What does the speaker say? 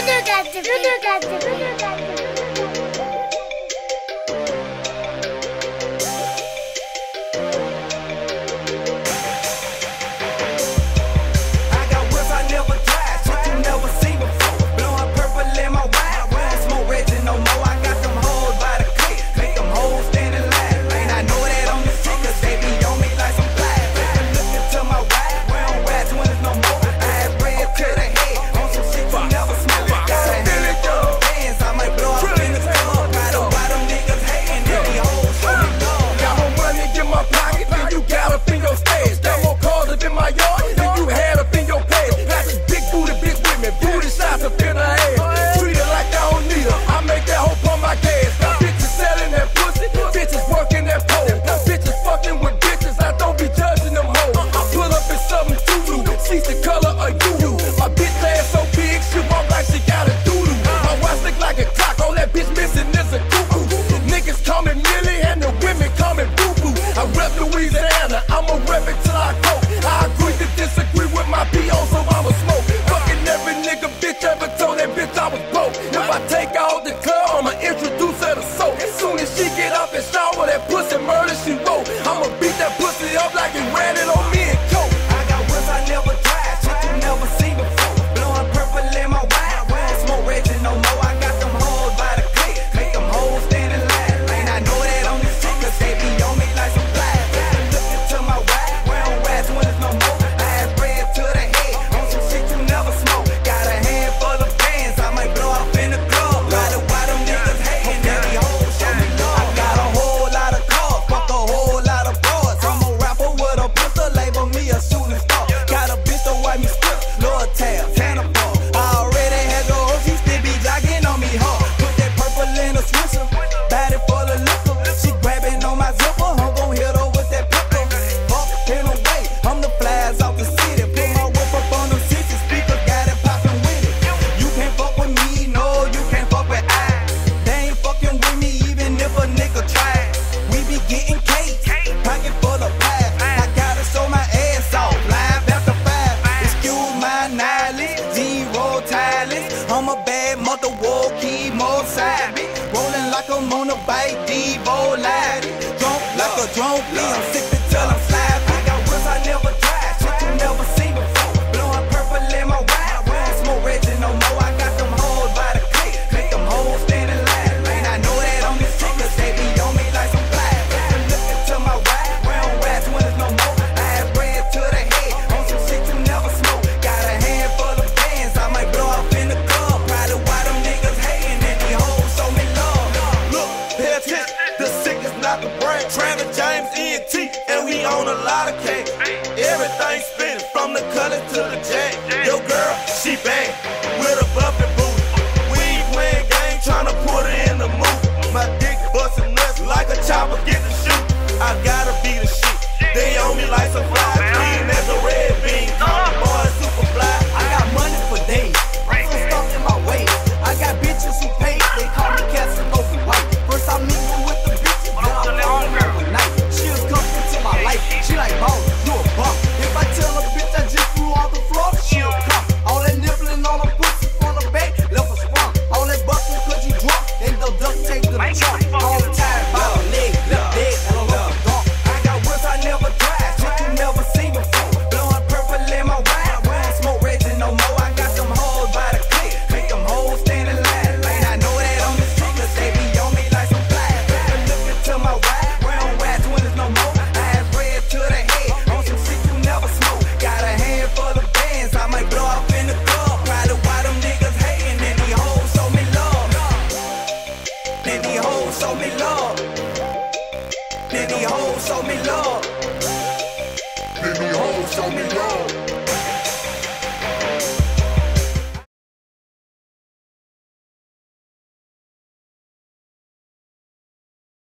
Louisiana, I'ma rep it till I go. I agree to disagree with my P.O., so I'ma smoke. Fucking every nigga bitch ever told that bitch I was broke. If I take out the club, I'ma introduce her to soap. As soon as she get up and shower, that pussy murder she wrote. I'ma beat that pussy up like it ran it on me and coke. I got whips I never drive, shit you never seen before. Blowing purple in my wine, we don't smoke Reggie no more. I got them hoes by the click, make them hoes stand in line. And I know that on this shit, cause they be on me like some flies. Look into my wine, we don't ride winners no more. I had bread to the head, on some shit you never smoke. Got a handful of bands, I might blow up in the club. Probably why them niggas hating, that the hoes show me love. I got a whole lot of cars, fuck a whole lot of broads. I'm a rapper with a pistol, label me a shooting star. Got a bitch to wipe me strip, Lord Tab, Santa Paul. I already had the hoes, she still be jogging on me hard. Put that purple in a Swisher, body full of liquor. She grabbing on my zipper, I'm gon' hit her with that pepper. Fuck in a way, I'm the flies off the city. Put my whip up on them 60 speakers, got it poppin' with it. You can't fuck with me, no, you can't fuck with I. They ain't fucking with me even if a nigga try. We be getting cake, pocket full of pie. I gotta show my ass off, live after 5. Excuse my knowledge, zero talents. I'm a bad mother, war key, more side bitch. Rolling like I'm on a bike, Devo light. Drunk like a drunk, I'm sick till I'm slide. I got whips I never drive, shit you never seen before. Blowing purple in my wine, we don't smoke Reggie no more. I got them hoes by the click, make them hoes stand in line. And I know that on this shit, cause they be on me like some flies. Look into my wine, we don't ride winners no more. I had bread to the head, on some shit you never smoke. Got a handful of bands, I might blow up in the club. Probably why them niggas hating, and these hoes show me love. Look, pay attention, the sick is not the brain. Travis James, ENT, and we own a lot of cake. Everything spinning, from the color to the jack. Yo girl, she bang, with a bumpin' booty. We ain't playing game, tryna put her in the mood. My dick bustin' nuts like a chopper get the shoot. I gotta be the shit, they own me like some fly. Clean as a red bean, call the boy super fly. I got money for days, I'm so stuck in my ways. I got bitches who pay, they call me Casanova White. First I meet you with the bitches, then I fall in love with night. She was coming into my life, she like, ball, you a bum. If I tell a bitch I just flew off the floor, she'll come. All that nibbling on her pussy from the back, left her sprung. All that bustin' cause you drunk, ain't no duct tape to the trunk. All the time by her leg, left leg, and a love drunk. I got whips I never drive, shit you never seen before. Blowing purple in my wine, we don't smoke Reggie no more. I got them hoes by the click, make them hoes stand in line. And I know that on this shit, cause they be on me like some flies. Look into my wine, we don't ride winners no more. I had bread to the head, on some shit you never smoke. Got a handful of bands, I might blow up in the club. Probably why them niggas hating, and these hoes show me love. And these hoes show me love. And these hoes show me love.